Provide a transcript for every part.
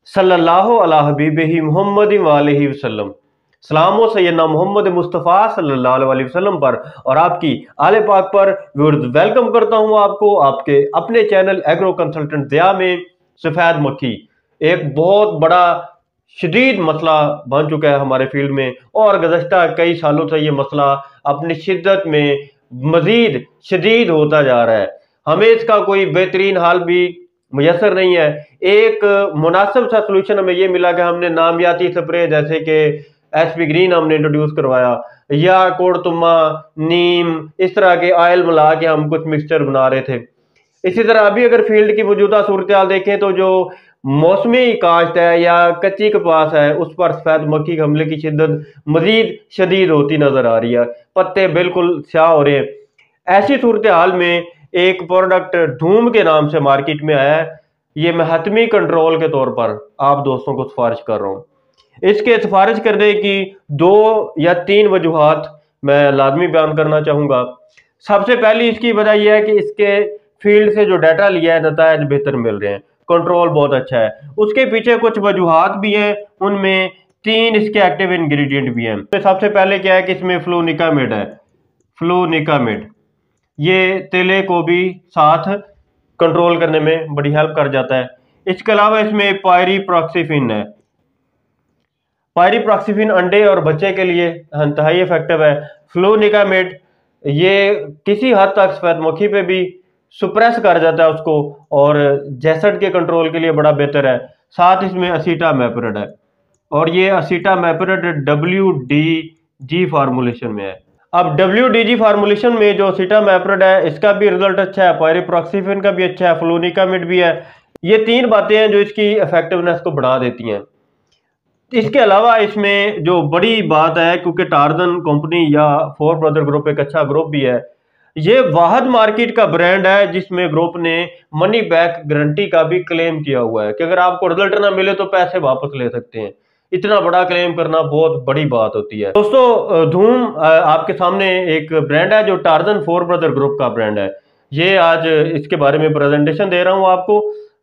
सल्लल्लाहु अला हबीबिही मुहम्मद वालैहि वसल्लम। सलाम हो सैयदना मोहम्मद मुस्तफ़ा सल्लल्लाहु अलैहि वसल्लम पर और आपकी आले पाक पर। वेलकम करता हूं आपको आपके अपने चैनल एग्रो कंसल्टेंट ज़िया में। सफ़ेद मक्खी एक बहुत बड़ा शदीद मसला बन चुका है हमारे फील्ड में, और गुज़श्ता कई सालों से ये मसला अपनी शिद्दत में मज़ीद शदीद होता जा रहा है। हमें इसका कोई बेहतरीन हाल भी मुयसर नहीं है। एक मुनासिब सा सलूशन हमें ये मिला कि हमने नामियाती स्प्रे जैसे कि एसपी ग्रीन हमने इंट्रोड्यूस करवाया, या कोड़तुमा, नीम, इस तरह के ऑयल मिला के हम कुछ मिक्सचर बना रहे थे। इसी तरह अभी अगर फील्ड की मौजूदा सूरत हाल देखें तो जो मौसमी काश्त है या कच्ची कपास है, उस पर सफेद मक्खी के हमले की शिद्दत मजीद शदीद होती नजर आ रही है। पत्ते बिल्कुल स्याह हो रहे हैं। ऐसी सूरत हाल में एक प्रोडक्ट धूम के नाम से मार्केट में आया है। ये मैं हतमी कंट्रोल के तौर पर आप दोस्तों को सिफारिश कर रहा हूँ। इसके सिफारिश करने की 2 या 3 वजूहात मैं लाजमी बयान करना चाहूँगा। सबसे पहली इसकी वजह यह है कि इसके फील्ड से जो डाटा लिया है नतायज बेहतर मिल रहे हैं, कंट्रोल बहुत अच्छा है। उसके पीछे कुछ वजूहात भी हैं, उनमें 3 इसके एक्टिव इंग्रेडिएंट भी हैं। तो सबसे पहले क्या है कि इसमें फ्लोनिकामिड है। फ्लोनिकामिड ये तेले को भी साथ कंट्रोल करने में बड़ी हेल्प कर जाता है। इसके अलावा इसमें पायरीप्रॉक्सीफिन है। पायरीप्रॉक्सीफिन अंडे और बच्चे के लिए इंतहाई इफेक्टिव है। फ्लोनिकामिड ये किसी हद तक सफेद मक्खी पे भी सुप्रेस कर जाता है उसको, और जैसड के कंट्रोल के लिए बड़ा बेहतर है। साथ इसमें असीटामेप्रिड है, और ये असीटामेप्रिड WDG फार्मूलेशन में है। अब WDG फार्मूलेशन में जो असीटामेप्रिड है इसका भी रिजल्ट अच्छा है, पायरीप्रॉक्सीफिन का भी अच्छा है, फ्लोनिकामिड भी है। ये 3 बातें हैं जो इसकी इफेक्टिवनेस को बढ़ा देती हैं। इसके अलावा इसमें जो बड़ी बात है, क्योंकि टार्जन कंपनी या 4 ब्रदर ग्रुप एक अच्छा ग्रुप भी है, ये वाहद मार्केट का ब्रांड है जिसमें ग्रुप ने मनी बैक गारंटी का भी क्लेम किया हुआ है कि अगर आपको रिजल्ट ना मिले तो पैसे वापस ले सकते हैं। इतना बड़ा क्लेम करना बहुत बड़ी बात होती है। दोस्तों, धूम आपके सामने एक ब्रांड है जो टार्जन 4 ब्रदर ग्रुप का ब्रांड है। ये आज इसके बारे में प्रेजेंटेशन दे रहा हूँ आपको।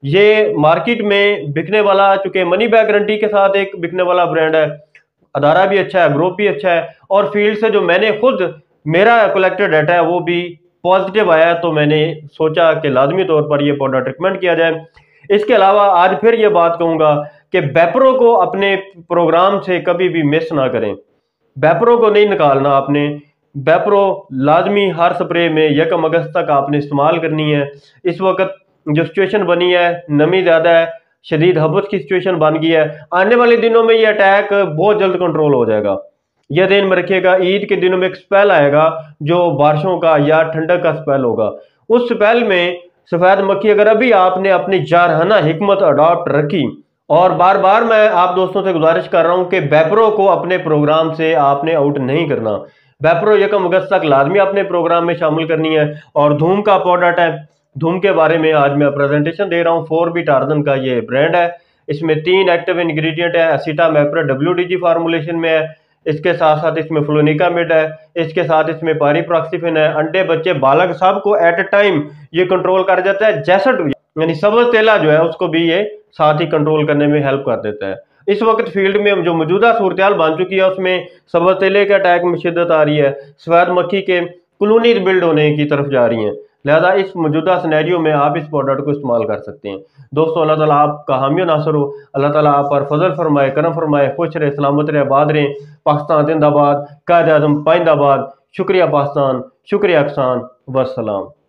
ये मार्केट में बिकने वाला, चूंकि मनी बैक गारंटी के साथ एक बिकने वाला ब्रांड है, अदारा भी अच्छा है, ग्रुप भी अच्छा है, और फील्ड से जो मैंने खुद मेरा कलेक्टेड डाटा है वो भी पॉजिटिव आया है, तो मैंने सोचा कि लाजमी तौर पर यह प्रोडक्ट रिकमेंड किया जाए। इसके अलावा आज फिर ये बात कहूँगा कि बेप्रो को अपने प्रोग्राम से कभी भी मिस ना करें। बेप्रो को नहीं निकालना आपने। बेप्रो लाजमी हर स्प्रे में 1 अगस्त तक आपने इस्तेमाल करनी है। इस वक्त जो सिचुएशन बनी है, नमी ज़्यादा है, शदीद हबस की सिचुएशन बन गई है। आने वाले दिनों में ये अटैक बहुत जल्द कंट्रोल हो जाएगा। यह ध्यान में रखिएगा, ईद के दिनों में एक स्पेल आएगा जो बारिशों का या ठंडक का स्पेल होगा। उस स्पेल में सफेद मक्खी, अगर अभी आपने अपनी जारहाना हिकमत अडॉप्ट रखी, और बार बार मैं आप दोस्तों से गुजारिश कर रहा हूं कि बेप्रो को अपने प्रोग्राम से आपने आउट नहीं करना। बेप्रो 1 अगस्त तक लाजमी अपने प्रोग्राम में शामिल करनी है। और धूम का प्रोडक्ट है, धूम के बारे में आज मैं प्रेजेंटेशन दे रहा हूं। 4B टार्जन का ये ब्रांड है। इसमें 3 एक्टिव इंग्रेडिएंट है। असीटामेप्रिड WDG फार्मूलेशन में है, इसके साथ साथ इसमें फ्लोनिकामिड है, इसके साथ इसमें पायरीप्रॉक्सीफिन है। अंडे, बच्चे, बालक सबको एट ए टाइम ये कंट्रोल कर जाता है। जैसड यानी सब्ज तेला जो है उसको भी ये साथ ही कंट्रोल करने में हेल्प कर देता है। इस वक्त फील्ड में जो मौजूदा सूरत हाल बन चुकी है उसमें सब्ज तेले के अटैक में शिद्दत आ रही है, सफेद मक्खी के कॉलोनीज बिल्ड होने की तरफ जा रही हैं। लिहाजा इस मौजूदा सिनेरियो में आप इस प्रोडक्ट को इस्तेमाल कर सकते हैं। दोस्तों, अल्लाह ताला आपका हामी नासर हो। अल्लाह ताला आप पर फजल फरमाए, करम फरमाए, खुश रहे, सलामत रहे, आबाद रहे। पाकिस्तान जिंदाबाद, कायद आज़म पाइंदाबाद। शुक्रिया पाकिस्तान, शुक्रिया अहसान, वस्सलाम।